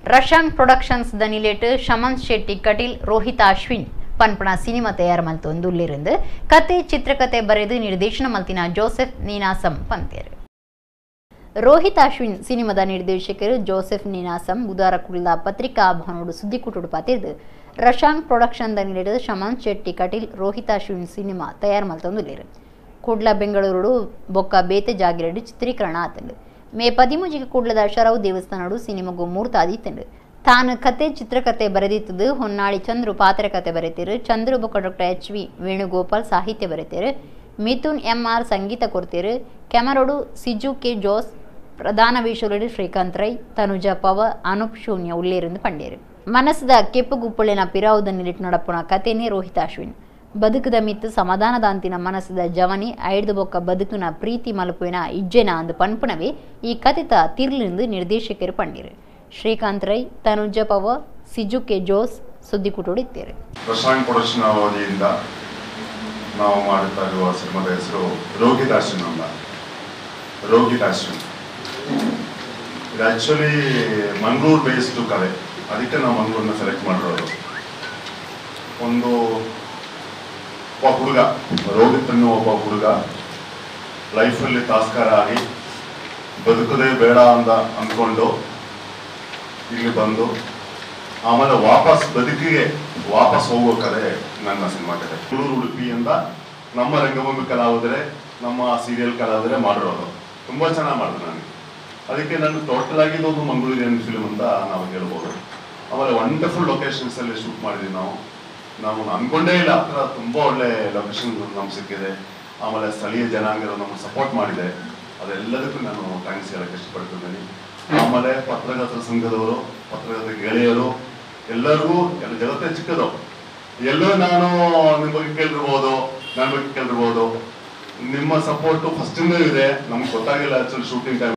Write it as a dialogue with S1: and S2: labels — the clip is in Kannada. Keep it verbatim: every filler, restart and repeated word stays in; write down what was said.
S1: रशांग प्रोडक्शन्स दनिलेट शमंत शेट्टी कटील रोहित अश्विन पन्पण सिनेमा तयार मल्तोंदुल्लिरुंद कथे चित्रकथे बरेदु निर्देशन मल्तिन जोसेफ नीनासम पंतेर रोहित अश्विन सिनेमाದ ನಿರ್ದೇಶಕರು ಜೋಸೆಫ್ ನೀನಾಸಂ ಬುಧವಾರ ಕುಳ್ಳ ಪತ್ರಿಕಾ ಭವನದ ಸುದ್ದಿಕೂಟದ ಪಾತಿರ್ದು ರಶಾಂಗ್ ಪ್ರೊಡಕ್ಷನ್ ದ ನೀಡಿದ ಶಮಂತ್ ಶೆಟ್ಟಿ ಕಟೀಲ್ ರೋಹಿತ್ ಅಶ್ವಿನ್ ಸಿನಿಮಾ ತಯಾರು ಮಲ್ತೊಂದುಲ್ಲೇರು ಕೂಡ್ಲ ಬೆಂಗಳೂರು ಬೊಕ್ಕ ಬೇತೆ ಜಾಗಿರಡಿ ಚಿತ್ರೀಕರಣ ಆತಂಡು ಮೇ ಹದಿಮೂರಕ್ಕೆ ಕೂಡ್ಲದ ಶರವು ದೇವಸ್ಥಾನಡು ಸಿನಿಮಾಗೂ ಮುಹೂರ್ತ ಆದಿತ್ತಂಡು ತಾನು ಕತೆ ಚಿತ್ರಕಥೆ ಬರೆದಿತ್ತದು ಹೊನ್ನಾಳಿ ಚಂದ್ರು ಪಾತ್ರಕಥೆ ಬರೆತಿರು ಚಂದ್ರು ಬೊಕ್ಕ ಡಾಕ್ಟರ್ ಎಚ್ ವಿ ವೇಣುಗೋಪಾಲ್ ಸಾಹಿತ್ಯ ಬರೆತಿರು ಮಿಥುನ್ ಎಂ ಆರ್ ಸಂಗೀತ ಕೊಡ್ತಿರು ಕ್ಯಾಮರೋಡು ಸಿಜು ಕೆ ಜೋಸ್ ಪ್ರಧಾನ ವೇಷದಲ್ಲಿ ಶ್ರೀಕಾಂತ್ ರೈ ತನುಜಾ ಪವ ಅನೂಪ್ ಶೂನ್ಯ ಉಳ್ಳೇರಿಂದ ಪಂಡೇರು ಮನಸ್ಸದ ಕೆಪ್ಪು ಗುಪ್ಪಳಿನ ಪಿರಾವುದನ್ನಿಟ್ಟು ನಡಪುನ ಕಥೆನೇ ರೋಹಿತ್ ಅಶ್ವಿನ್ ಬದುಕದ ಮಿತ್ತು ಸಮಾಧಾನದ ಅಂತಿನ ಮನಸ್ಸದ ಜವನಿ ಐಡ್ದು ಬೊಕ್ಕ ಬದುಕಿನ ಪ್ರೀತಿ ಮಲಪುವಿನ ಇಜ್ಜೆನ ಅಂದು ಪನ್ಪುನವೇ ಈ ಕಥಿತ ತಿರ್ಲಿಂದು ನಿರ್ದೇಶಕರು ಪಂಡೇರು ಶ್ರೀಕಾಂತ್ ರೈ ತನುಜಾ ಪವ ಸಿಜು ಕೆ ಜೋಸ್ ಸುದ್ದಿಕೂಟೋಡಿತ್ತೇರು
S2: ರಶಾಂಗ್ ಪ್ರೊಡಕ್ಷನ್ ಅವಧಿಯಿಂದ ನಾವು ಮಾಡುತ್ತಾ ಇರುವ ಸಿನಿಮಾದ ಹೆಸರು ರೋಹಿತ್ ಅಶ್ವಿನ್ ಅಂತ ರೋಹಿತ್ ಅಶ್ವಿನ್ ಇದು ಆ್ಯಕ್ಚುಲಿ ಮಂಗಳೂರು ಬೇಸ್ಡ್ ಕಲೆ ಅದಕ್ಕೆ ನಾವು ಮಂಗಳೂರನ್ನ ಸೆಲೆಕ್ಟ್ ಮಾಡಿರೋದು ಒಂದು ಒಬ್ಬ ಹುಡುಗ ರೋಹಿತ್ ಅನ್ನೋ ಒಬ್ಬ ಹುಡುಗ ಲೈಫಲ್ಲಿ ತಾಸ್ಕಾರ ಆಗಿ ಬದುಕದೇ ಬೇಡ ಅಂತ ಅಂದ್ಕೊಂಡು ಇಲ್ಲಿ ಬಂದು ಆಮೇಲೆ ವಾಪಸ್ ಬದುಕಿಗೆ ವಾಪಸ್ ಹೋಗೋ ಕಲೆ ನನ್ನ ಸಿನಿಮಾ ಕಲೆ ಮಂಗಳೂರು ಉಡುಪಿಯಿಂದ ನಮ್ಮ ರಂಗಭೂಮಿ ಕಲಾವಿದರೆ ನಮ್ಮ ಸೀರಿಯಲ್ ಕಲಾವಿದರೆ ಮಾಡಿರೋದು ತುಂಬ ಚೆನ್ನಾಗಿ ಮಾಡಿದೆ ನನಗೆ ಅದಕ್ಕೆ ನಾನು ಟೋಟಲ್ ಆಗಿ ಒಂದು ಮಂಗಳೂರಿಯನ್ ಫಿಲ್ಮ್ ಅಂತ ನಾವು ಹೇಳ್ಬೋದು ಆಮೇಲೆ ವಂಡರ್ಫುಲ್ ಲೊಕೇಶನ್ಸ್ ಅಲ್ಲಿ ಶೂಟ್ ಮಾಡಿದ್ವಿ ನಾವು ನಾವು ಅನ್ಕೊಂಡೇ ಇಲ್ಲ ಆ ಥರ ತುಂಬ ಒಳ್ಳೆ ಲೊಕೇಶನ್ ನಮ್ಗೆ ಸಿಕ್ಕಿದೆ ಆಮೇಲೆ ಸ್ಥಳೀಯ ಜನಾಂಗರು ನಮ್ಗೆ ಸಪೋರ್ಟ್ ಮಾಡಿದೆ ಅದೆಲ್ಲದಕ್ಕೂ ನಾನು ಥ್ಯಾಂಕ್ಸ್ ಹೇಳಕ್ಕೆ ಇಷ್ಟಪಡ್ತಿದ್ದೀನಿ ಆಮೇಲೆ ಪತ್ರಕರ್ತರ ಸಂಘದವರು ಪತ್ರಕರ್ತರ ಗೆಳೆಯರು ಎಲ್ಲರಿಗೂ ಎಲ್ಲ ಜಗತ್ತೇ ಚಿಕ್ಕದು ಎಲ್ಲೋ ನಾನು ನಿಮ್ಮ ಬಗ್ಗೆ ಕೇಳಿರ್ಬೋದು ನನ್ನ ಬಗ್ಗೆ ಕೇಳಿರ್ಬೋದು ನಿಮ್ಮ ಸಪೋರ್ಟು ಫಸ್ಟಿಂದ ಇದೆ ನಮ್ಗೆ ಗೊತ್ತಾಗಿಲ್ಲ ಆಕ್ಚುಲಿ ಶೂಟಿಂಗ್ ಟೈಮ್